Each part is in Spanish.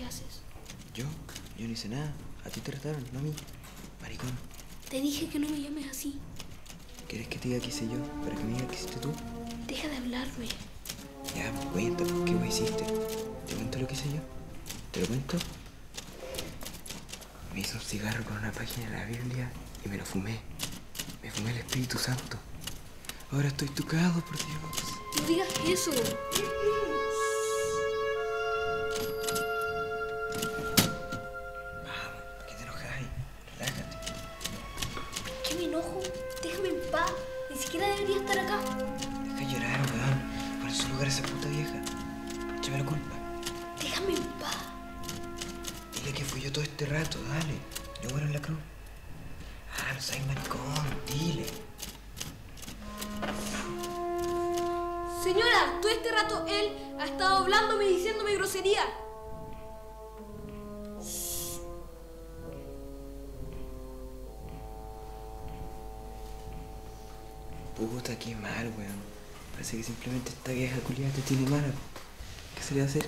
¿Qué haces? Yo no hice nada. A ti te retaron, no a mí. Maricón. Te dije que no me llames así. ¿Quieres que te diga qué hice yo? ¿Para que me digas qué hiciste tú? Deja de hablarme. Ya, pues cuenta, ¿qué vos hiciste? ¿Te cuento lo que hice yo? ¿Te lo cuento? Me hice un cigarro con una página de la Biblia y me lo fumé. Me fumé el Espíritu Santo. Ahora estoy tocado, por Dios. No digas eso. Vamos, ¿por qué te enojas? Relájate. ¿Por qué me enojo? Déjame en paz. Ni siquiera debería estar acá. Deja de llorar, weón. Pon en su lugar a esa puta vieja. Échame la culpa. Déjame en paz. Dile que fui yo todo este rato, dale. Yo muero en la cruz. Ah, no seas maricón, dile. Señora, todo este rato él ha estado hablándome y diciéndome grosería. Puta, qué mal, weón. Parece que simplemente esta vieja culiada te tiene mala. ¿Qué se le va a hacer?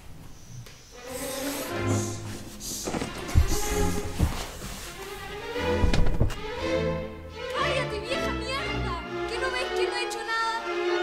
¡Cállate, vieja mierda! ¿Que no ves que no he hecho nada?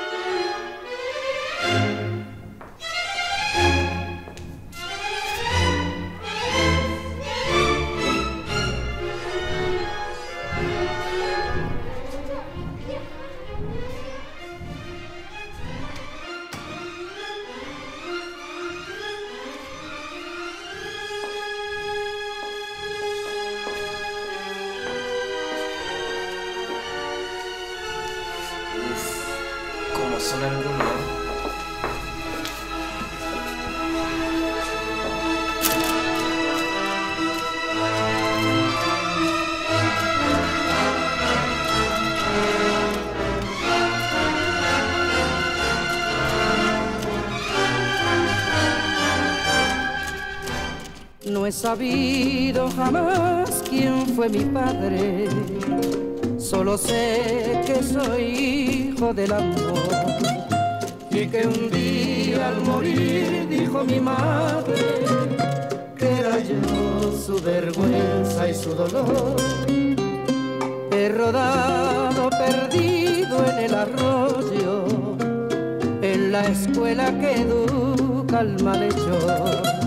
¿Cómo son algunos? No he sabido jamás quién fue mi padre, solo sé que soy hijo del amor y que un día al morir dijo mi madre que era yo su vergüenza y su dolor. He rodado perdido en el arroyo, en la escuela que educa al malhechor.